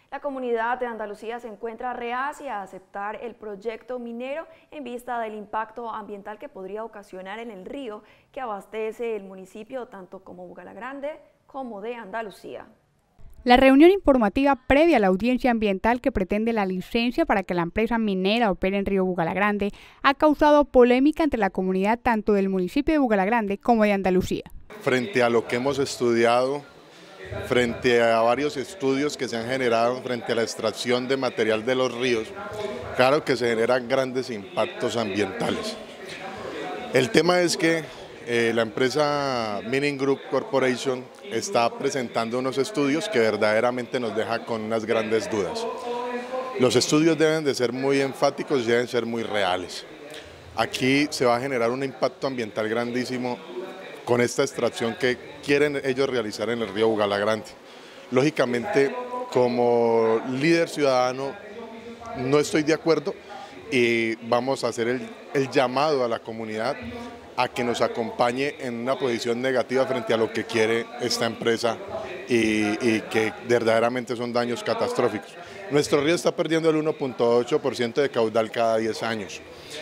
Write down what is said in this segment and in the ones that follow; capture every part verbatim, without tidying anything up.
La comunidad de Andalucía se encuentra reacia a aceptar el proyecto minero en vista del impacto ambiental que podría ocasionar en el río que abastece el municipio tanto como Bugalagrande como de Andalucía. La reunión informativa previa a la audiencia ambiental que pretende la licencia para que la empresa minera opere en Río Bugalagrande ha causado polémica entre la comunidad tanto del municipio de Bugalagrande como de Andalucía. Frente a lo que hemos estudiado, frente a varios estudios que se han generado frente a la extracción de material de los ríos, claro que se generan grandes impactos ambientales. El tema es que eh, la empresa Mining Group Corporation está presentando unos estudios que verdaderamente nos deja con unas grandes dudas. Los estudios deben de ser muy enfáticos y deben ser muy reales. Aquí se va a generar un impacto ambiental grandísimo con esta extracción que quieren ellos realizar en el río Bugalagrande. Lógicamente, como líder ciudadano, no estoy de acuerdo y vamos a hacer el, el llamado a la comunidad a que nos acompañe en una posición negativa frente a lo que quiere esta empresa y, y que verdaderamente son daños catastróficos. Nuestro río está perdiendo el uno punto ocho por ciento de caudal cada diez años.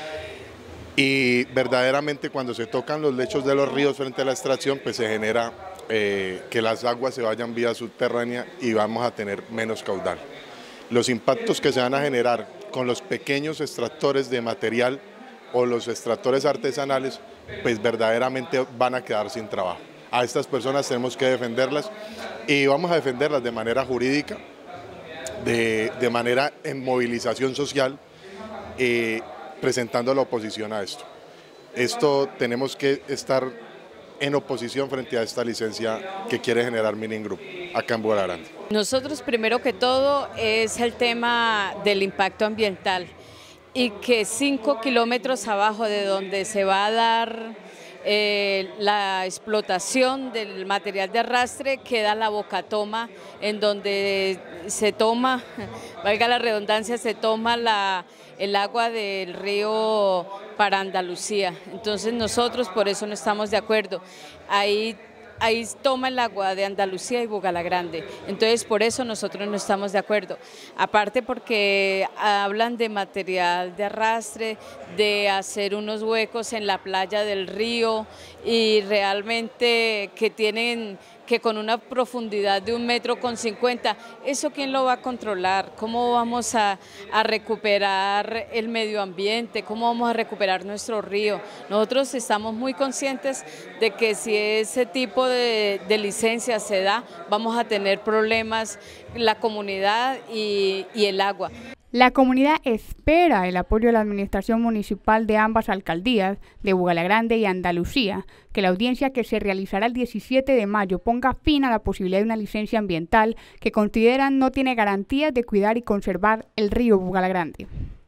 Y verdaderamente cuando se tocan los lechos de los ríos frente a la extracción, pues se genera eh, que las aguas se vayan vía subterránea y vamos a tener menos caudal. Los impactos que se van a generar con los pequeños extractores de material o los extractores artesanales, pues verdaderamente van a quedar sin trabajo. A estas personas tenemos que defenderlas y vamos a defenderlas de manera jurídica, de, de manera en movilización social, eh, presentando la oposición a esto. Esto tenemos que estar en oposición frente a esta licencia que quiere generar Mining Group acá en Bugalagrande. Nosotros primero que todo es el tema del impacto ambiental y que cinco kilómetros abajo de donde se va a dar eh, la explotación del material de arrastre queda la bocatoma en donde se toma, valga la redundancia, se toma la el agua del río para Andalucía. Entonces nosotros por eso no estamos de acuerdo. Ahí, ahí toma el agua de Andalucía y Bugalagrande. Entonces por eso nosotros no estamos de acuerdo. Aparte porque hablan de material de arrastre, de hacer unos huecos en la playa del río y realmente que tienen que con una profundidad de un metro con cincuenta, ¿eso quién lo va a controlar? ¿Cómo vamos a, a recuperar el medio ambiente? ¿Cómo vamos a recuperar nuestro río? Nosotros estamos muy conscientes de que si ese tipo de, de licencia se da, vamos a tener problemas la comunidad y, y el agua. La comunidad espera el apoyo de la administración municipal de ambas alcaldías, de Bugalagrande y Andalucía, que la audiencia que se realizará el diecisiete de mayo ponga fin a la posibilidad de una licencia ambiental que consideran no tiene garantías de cuidar y conservar el río Bugalagrande.